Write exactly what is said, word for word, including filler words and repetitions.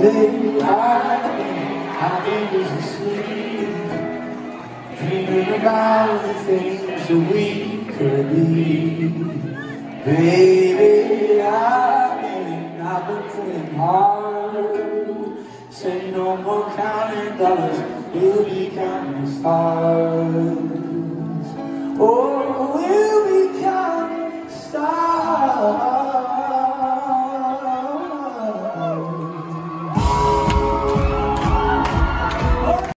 Baby, I've been, I've been just asleep, dreaming about the things that we could be. Baby, I've been, I've been playing hard. Say no more counting dollars, we'll be counting stars. Oh,